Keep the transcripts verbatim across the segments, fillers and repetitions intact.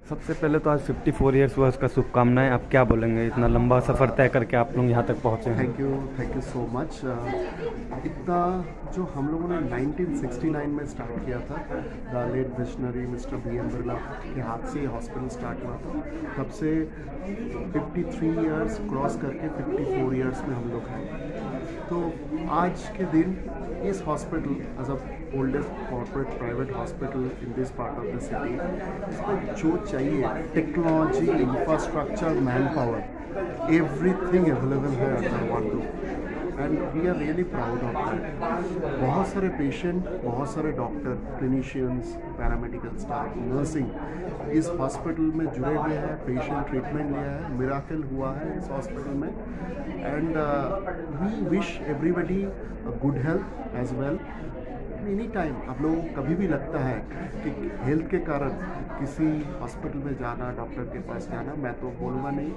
सबसे पहले तो आज चौवन इयर्स हुआ, उसका शुभकामनाएं। आप क्या बोलेंगे, इतना लंबा सफ़र तय करके आप लोग यहाँ तक पहुँचे हैं? Thank you thank you so much. इतना जो हम लोगों ने नाइनटीन सिक्सटी नाइन में स्टार्ट किया था, the late visionary mister B M Birla के हाथ से हॉस्पिटल स्टार्ट हुआ था, तब से तिरेपन इयर्स क्रॉस करके चौवन इयर्स में हम लोग हैं। तो आज के दिन इस hospital as a oldest corporate private hospital in this part of the city, इसमें जो चाहिए technology, infrastructure, man power, everything available है under one roof, and we are really proud of that. बहुत सारे पेशेंट, बहुत सारे doctor, clinicians, paramedical staff, nursing इस hospital में जुड़े हुए हैं, पेशेंट ट्रीटमेंट लिया है, मिराकल हुआ है इस हॉस्पिटल में, and we wish everybody good health as well. Any time आप लोगों को कभी भी लगता है कि हेल्थ के कारण किसी हॉस्पिटल में जाना, डॉक्टर के पास जाना, मैं तो बोलूँगा नहीं,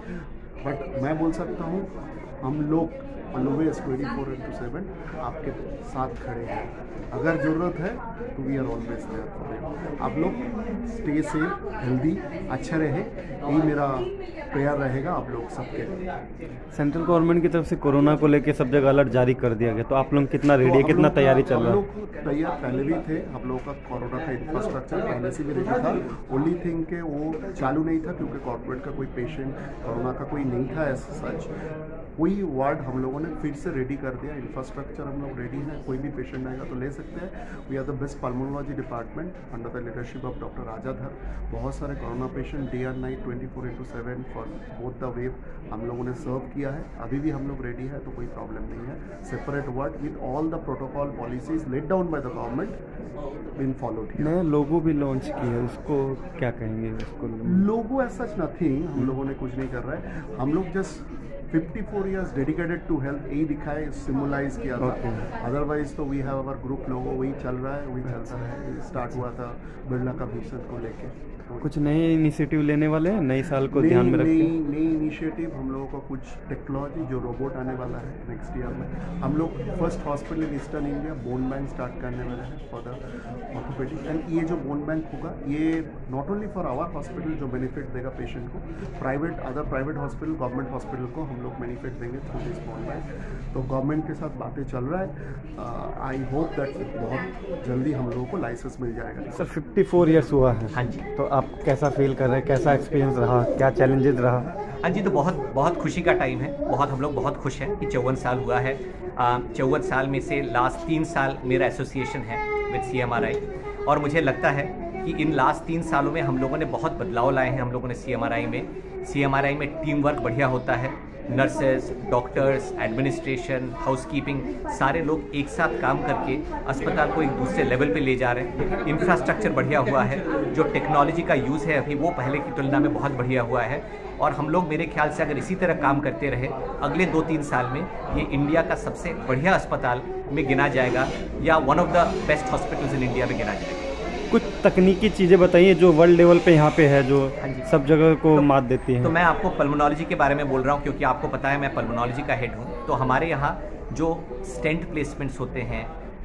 बट मैं बोल सकता हूँ हम लोग always twenty four into seven आपके साथ खड़े हैं। अगर ज़रूरत है तो we are always there for you. आप लोग स्टे सेफ, हेल्दी, अच्छे रहे, यही मेरा प्रेयर रहेगा आप लोग सबके लिए। सेंट्रल गवर्नमेंट की तरफ से कोरोना को लेकर सब जगह अलर्ट जारी कर दिया गया, तो आप लोग कितना रेडी है, कितना तैयारी चल रहा है? हम लोग तैयार पहले भी थे, हम लोगों का कोरोना का इंफ्रास्ट्रक्चर पहले से भी रेडी था। ओनली थिंग के वो चालू नहीं था क्योंकि कॉर्पोरेट का कोई पेशेंट कोरोना का कोई नहीं था एज सच। वही वार्ड हम लोगों ने फिर से रेडी कर दिया, इंफ्रास्ट्रक्चर हम लोग रेडी हैं, कोई भी पेशेंट आएगा तो ले सकते हैं। We are the best pulmonology department under the leadership of doctor Rajadhar. बहुत सारे corona patient day and night twenty four into seven for both the wave हम लोगों ने सर्व किया है। अभी भी हम लोग रेडी है, तो कोई प्रॉब्लम नहीं है। Separate ward with all the protocol policies laid down by the government been followed. नए लोगो भी लॉन्च किए हैं, उसको क्या कहेंगे? उसको लोगो एज सच नथिंग, हम लोगों ने कुछ नहीं कर रहा है। हम लोग जस्ट चौवन इयर्स डेडिकेटेड टू हेल्थ यही दिखाए, सिम्बलाइज किया था। अदरवाइज तो we have our group logo, वही चल रहा है, वही चलता है। स्टार्ट हुआ था बिरला का मिशन को लेके। कुछ नए इनिशिएटिव लेने वाले हैं नए साल को ध्यान में रख के? नई इनिशिएटिव हम लोगों का कुछ टेक्नोलॉजी, जो रोबोट आने वाला है नेक्स्ट ईयर में। हम लोग first hospital in eastern India bone bank start करने वाले हैं फॉर द ऑर्थोपेडिक। एंड ये जो बोन बैंक होगा, ये not only for our hospital जो बेनिफिट देगा पेशेंट को, private other private hospital, government hospital को हम लोग बेनिफिट देंगे थ्रू दिस बोन बैंक। तो गवर्नमेंट के साथ बातें चल रहा है। आई होप दैट बहुत जल्दी हम लोगों को लाइसेंस मिल जाएगा। सर चौवन इयर्स हुआ है, हाँ जी, तो आप कैसा फील कर रहे हैं, कैसा एक्सपीरियंस रहा, क्या चैलेंजेस रहा? हाँ जी, तो बहुत बहुत खुशी का टाइम है। बहुत हम लोग बहुत खुश हैं कि चौवन साल हुआ है। चौवन साल में से लास्ट तीन साल मेरा एसोसिएशन है with C M R I, और मुझे लगता है कि इन लास्ट तीन सालों में हम लोगों ने बहुत बदलाव लाए हैं। हम लोगों ने सी एम आर आई में सी एम आर आई में टीम वर्क बढ़िया होता है। नर्सेज, डॉक्टर्स, एडमिनिस्ट्रेशन, हाउसकीपिंग, सारे लोग एक साथ काम करके अस्पताल को एक दूसरे लेवल पे ले जा रहे हैं। इंफ्रास्ट्रक्चर बढ़िया हुआ है, जो टेक्नोलॉजी का यूज़ है अभी वो पहले की तुलना में बहुत बढ़िया हुआ है। और हम लोग मेरे ख्याल से अगर इसी तरह काम करते रहे, अगले दो तीन साल में ये इंडिया का सबसे बढ़िया अस्पताल में गिना जाएगा, या one of the best hospitals in India में गिना जाएगा। कुछ तकनीकी चीज़ें बताइए जो वर्ल्ड लेवल पे यहाँ पे है, जो सब जगह को तो, मात देती हैं। तो मैं आपको पल्मोनोलॉजी के बारे में बोल रहा हूँ क्योंकि आपको पता है मैं पल्मोनोलॉजी का हेड हूँ। तो हमारे यहाँ जो स्टेंट प्लेसमेंट्स होते हैं,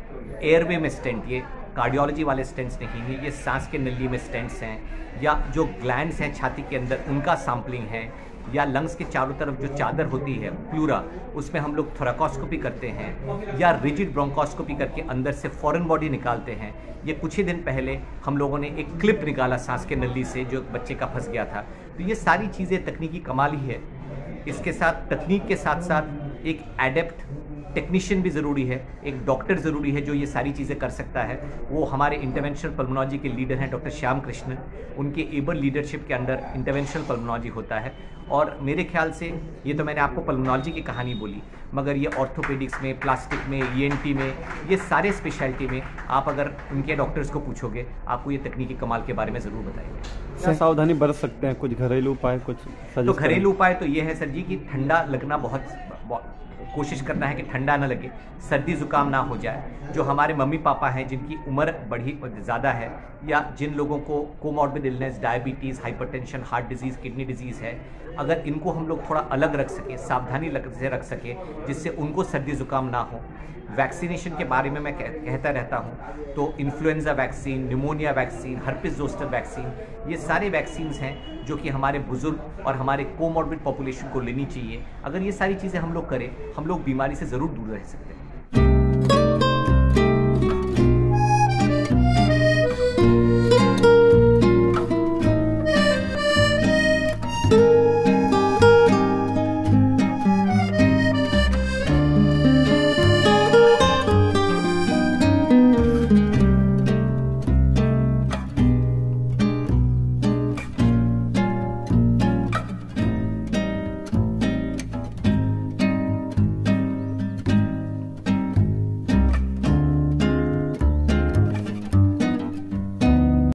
एयरवे में स्टेंट, ये कार्डियोलॉजी वाले स्टेंट्स नहीं हैं, ये सांस के नली में स्टेंट्स हैं, या जो ग्लैंड्स हैं छाती के अंदर उनका सैम्पलिंग है, या लंग्स के चारों तरफ जो चादर होती है प्लूरा, उसमें हम लोग थोरैकोस्कोपी करते हैं, या रिजिड ब्रोंकोस्कोपी करके अंदर से फॉरेन बॉडी निकालते हैं। ये कुछ ही दिन पहले हम लोगों ने एक क्लिप निकाला सांस के नली से जो बच्चे का फंस गया था। तो ये सारी चीज़ें तकनीकी कमाल ही है। इसके साथ तकनीक के साथ साथ एक एडेप्ट टेक्नीशियन भी ज़रूरी है, एक डॉक्टर ज़रूरी है जो ये सारी चीज़ें कर सकता है। वो हमारे इंटरवेंशनल पल्मोनोलॉजी के लीडर हैं डॉक्टर श्याम कृष्णन। उनके एबल लीडरशिप के अंडर इंटरवेंशनल पल्मोनोलॉजी होता है। और मेरे ख्याल से ये तो मैंने आपको पल्मोनोलॉजी की कहानी बोली, मगर ये ऑर्थोपेडिक्स में, प्लास्टिक में, ई एन टी में, ये सारे स्पेशलिटी में आप अगर उनके डॉक्टर्स को पूछोगे, आपको ये तकनीकी कमाल के बारे में ज़रूर बताएंगे। क्या सावधानी बरत सकते हैं? कुछ घरेलू उपाय कुछ? तो घरेलू उपाय तो ये है सर जी कि ठंडा लगना बहुत, बहुत कोशिश करना है कि ठंडा ना लगे, सर्दी ज़ुकाम ना हो जाए। जो हमारे मम्मी पापा हैं जिनकी उम्र बढ़ी ज़्यादा है, या जिन लोगों को comorbid illness, diabetes, hypertension, heart disease, kidney disease है, अगर इनको हम लोग थोड़ा अलग रख सके, सावधानी से रख सके, जिससे उनको सर्दी ज़ुकाम ना हो। वैक्सीनेशन के बारे में मैं कह, कहता रहता हूँ तो influenza vaccine, pneumonia vaccine, herpes zoster vaccine, ये सारे वैक्सीन्स हैं जो कि हमारे बुजुर्ग और हमारे कोमॉर्बिड पॉपुलेशन को लेनी चाहिए। अगर ये सारी चीज़ें हम लोग करें, हम लोग बीमारी से ज़रूर दूर रह सकते हैं।